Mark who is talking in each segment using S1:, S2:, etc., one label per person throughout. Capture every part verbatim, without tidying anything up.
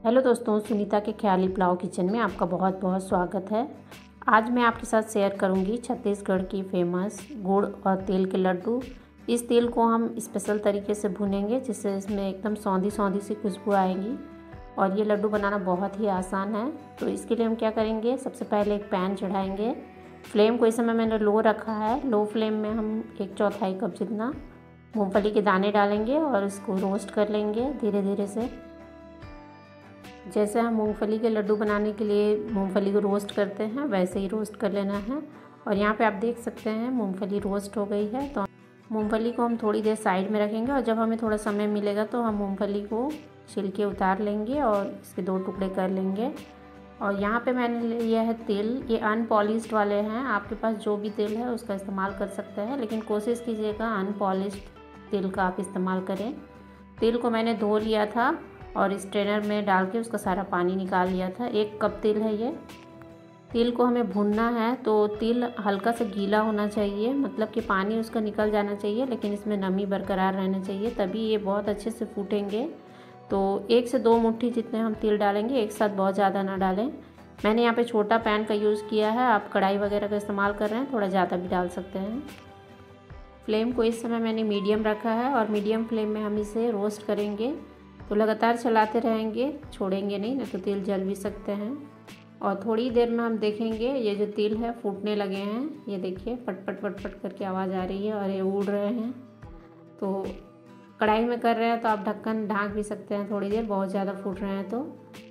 S1: Hello दोस्तों, सुनीता के ख्याली pulao kitchen में आपका बहुत बहुत स्वागत है। आज मैं आपके साथ शेयर करूंगी छत्तीसगढ़ की फेमस गुड़ और तेल के लड्डू। इस तेल को हम स्पेशल तरीके से भूनेंगे जिससे इसमें एकदम सौंधी सौंधी सी खुशबू आएगी और ये लड्डू बनाना बहुत ही आसान है। तो इसके लिए हम क्या करेंगे, सबसे पहले एक पैन चढ़ाएंगे। फ्लेम को इस समय मैंने लो रखा है। लो फ्लेम में हम एक चौथाई कप जितना मूँगफली के दाने डालेंगे और इसको रोस्ट कर लेंगे धीरे धीरे से। जैसे हम मूंगफली के लड्डू बनाने के लिए मूंगफली को रोस्ट करते हैं वैसे ही रोस्ट कर लेना है। और यहाँ पे आप देख सकते हैं मूंगफली रोस्ट हो गई है। तो मूंगफली को हम थोड़ी देर साइड में रखेंगे और जब हमें थोड़ा समय मिलेगा तो हम मूंगफली को छिलके उतार लेंगे और इसके दो टुकड़े कर लेंगे। और यहाँ पे मैंने लिया है तेल, ये अनपॉलिश्ड वाले हैं। आपके पास जो भी तेल है उसका इस्तेमाल कर सकते हैं, लेकिन कोशिश कीजिएगा अनपॉलिश्ड तेल का आप इस्तेमाल करें। तेल को मैंने धो लिया था और स्ट्रेनर में डाल के उसका सारा पानी निकाल लिया था। एक कप तेल है ये। तेल को हमें भूनना है तो तेल हल्का सा गीला होना चाहिए, मतलब कि पानी उसका निकल जाना चाहिए लेकिन इसमें नमी बरकरार रहना चाहिए, तभी ये बहुत अच्छे से फूटेंगे। तो एक से दो मुट्ठी जितने हम तेल डालेंगे, एक साथ बहुत ज़्यादा ना डालें। मैंने यहाँ पे छोटा पैन का यूज़ किया है, आप कढ़ाई वगैरह का इस्तेमाल कर रहे हैं थोड़ा ज़्यादा भी डाल सकते हैं। फ्लेम को इस समय मैंने मीडियम रखा है और मीडियम फ्लेम में हम इसे रोस्ट करेंगे। तो लगातार चलाते रहेंगे, छोड़ेंगे नहीं, नहीं तो तेल जल भी सकते हैं। और थोड़ी देर में हम देखेंगे ये जो तेल है फूटने लगे हैं। ये देखिए पट पट पट पट करके आवाज़ आ रही है और ये उड़ रहे हैं। तो कढ़ाई में कर रहे हैं तो आप ढक्कन ढाँक भी सकते हैं थोड़ी देर, बहुत ज़्यादा फूट रहे हैं तो।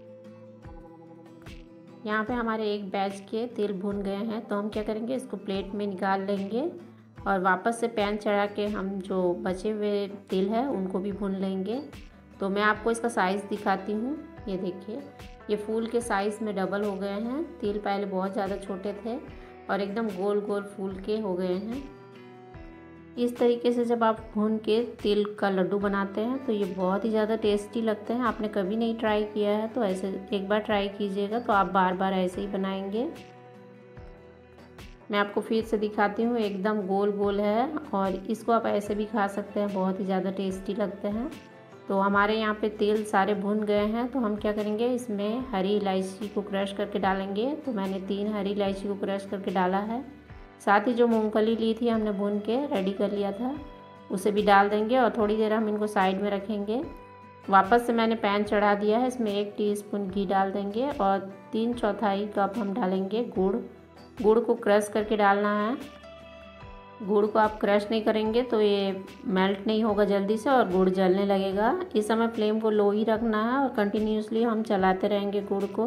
S1: यहाँ पे हमारे एक बैच के तेल भून गए हैं तो हम क्या करेंगे, इसको प्लेट में निकाल लेंगे और वापस से पैन चढ़ा के हम जो बचे हुए तेल है उनको भी भून लेंगे। तो मैं आपको इसका साइज़ दिखाती हूँ। ये देखिए ये फूल के साइज़ में डबल हो गए हैं। तेल पहले बहुत ज़्यादा छोटे थे और एकदम गोल गोल फूल के हो गए हैं। इस तरीके से जब आप भून के तेल का लड्डू बनाते हैं तो ये बहुत ही ज़्यादा टेस्टी लगते हैं। आपने कभी नहीं ट्राई किया है तो ऐसे एक बार ट्राई कीजिएगा तो आप बार बार ऐसे ही बनाएंगे। मैं आपको फिर से दिखाती हूँ, एकदम गोल गोल है और इसको आप ऐसे भी खा सकते हैं, बहुत ही ज़्यादा टेस्टी लगते हैं। तो हमारे यहाँ पे तेल सारे भुन गए हैं तो हम क्या करेंगे, इसमें हरी इलायची को क्रश करके डालेंगे। तो मैंने तीन हरी इलायची को क्रश करके डाला है। साथ ही जो मूंगफली ली थी हमने भून के रेडी कर लिया था उसे भी डाल देंगे और थोड़ी देर हम इनको साइड में रखेंगे। वापस से मैंने पैन चढ़ा दिया है, इसमें एक टीस्पून घी डाल देंगे और तीन चौथाई कप हम डालेंगे गुड़। गुड़ को क्रश करके डालना है। गुड़ को आप क्रश नहीं करेंगे तो ये मेल्ट नहीं होगा जल्दी से और गुड़ जलने लगेगा। इस समय फ्लेम को लो ही रखना है और कंटिन्यूसली हम चलाते रहेंगे गुड़ को।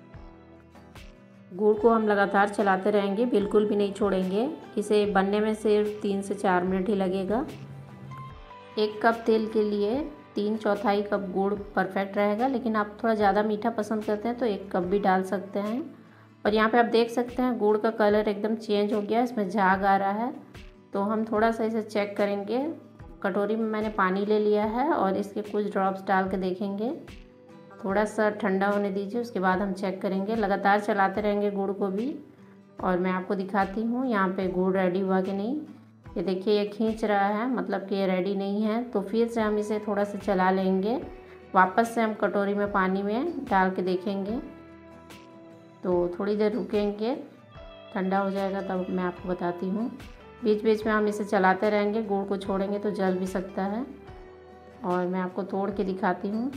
S1: गुड़ को हम लगातार चलाते रहेंगे, बिल्कुल भी नहीं छोड़ेंगे। इसे बनने में सिर्फ तीन से चार मिनट ही लगेगा। एक कप तेल के लिए तीन चौथाई कप गुड़ परफेक्ट रहेगा, लेकिन आप थोड़ा ज़्यादा मीठा पसंद करते हैं तो एक कप भी डाल सकते हैं। और यहाँ पे आप देख सकते हैं गुड़ का कलर एकदम चेंज हो गया, इसमें झाग आ रहा है। तो हम थोड़ा सा इसे चेक करेंगे। कटोरी में मैंने पानी ले लिया है और इसके कुछ ड्रॉप्स डाल के देखेंगे। थोड़ा सा ठंडा होने दीजिए, उसके बाद हम चेक करेंगे। लगातार चलाते रहेंगे गुड़ को भी। और मैं आपको दिखाती हूँ यहाँ पे गुड़ रेडी हुआ कि नहीं। ये देखिए ये खींच रहा है, मतलब कि ये रेडी नहीं है। तो फिर से हम इसे थोड़ा सा चला लेंगे। वापस से हम कटोरी में पानी में डाल के देखेंगे। तो थोड़ी देर रुकेंगे, ठंडा हो जाएगा तब मैं आपको बताती हूँ। बीच बीच में हम इसे चलाते रहेंगे, गुड़ को छोड़ेंगे तो जल भी सकता है। और मैं आपको तोड़ के दिखाती हूँ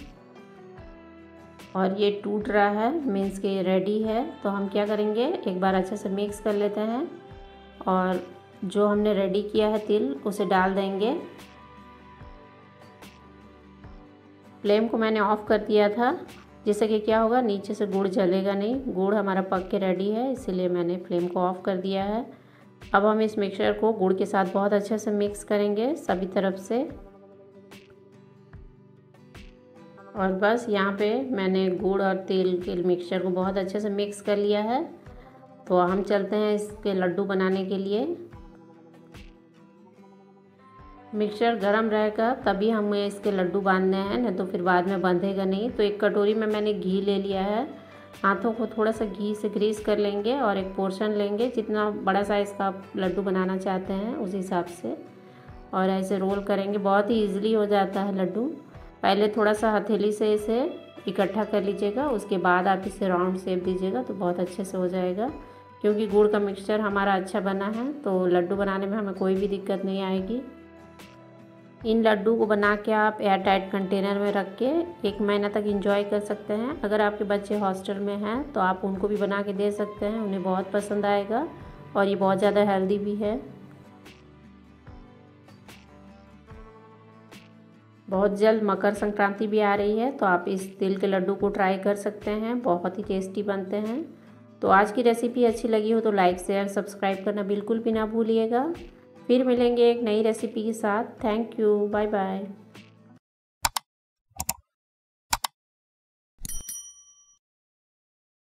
S1: और ये टूट रहा है, मीन्स कि ये रेडी है। तो हम क्या करेंगे, एक बार अच्छे से मिक्स कर लेते हैं और जो हमने रेडी किया है तिल उसे डाल देंगे। फ्लेम को मैंने ऑफ़ कर दिया था जिससे कि क्या होगा, नीचे से गुड़ जलेगा नहीं। गुड़ हमारा पक के रेडी है, इसीलिए मैंने फ्लेम को ऑफ़ कर दिया है। अब हम इस मिक्सचर को गुड़ के साथ बहुत अच्छे से मिक्स करेंगे सभी तरफ से। और बस यहाँ पे मैंने गुड़ और तेल के मिक्सचर को बहुत अच्छे से मिक्स कर लिया है। तो हम चलते हैं इसके लड्डू बनाने के लिए। मिक्सचर गरम रहेगा तभी हमें इसके लड्डू बांधने हैं, नहीं तो फिर बाद में बंधेगा नहीं। तो एक कटोरी में मैंने घी ले लिया है। हाथों को थोड़ा सा घी से ग्रीस कर लेंगे और एक पोर्शन लेंगे, जितना बड़ा साइज़ का आप लड्डू बनाना चाहते हैं उस हिसाब से। और ऐसे रोल करेंगे, बहुत ही ईजिली हो जाता है लड्डू। पहले थोड़ा सा हथेली से इसे इकट्ठा कर लीजिएगा। उसके बाद आप इसे राउंड शेप दीजिएगा तो बहुत अच्छे से हो जाएगा। क्योंकि गुड़ का मिक्सचर हमारा अच्छा बना है तो लड्डू बनाने में हमें कोई भी दिक्कत नहीं आएगी। इन लड्डू को बना के आप एयर टाइट कंटेनर में रख के एक महीना तक एंजॉय कर सकते हैं। अगर आपके बच्चे हॉस्टल में हैं तो आप उनको भी बना के दे सकते हैं, उन्हें बहुत पसंद आएगा और ये बहुत ज़्यादा हेल्दी भी है। बहुत जल्द मकर संक्रांति भी आ रही है तो आप इस तिल के लड्डू को ट्राई कर सकते हैं, बहुत ही टेस्टी बनते हैं। तो आज की रेसिपी अच्छी लगी हो तो लाइक शेयर सब्सक्राइब करना बिल्कुल भी ना भूलिएगा। फिर मिलेंगे एक नई रेसिपी के साथ। Thank you, bye bye.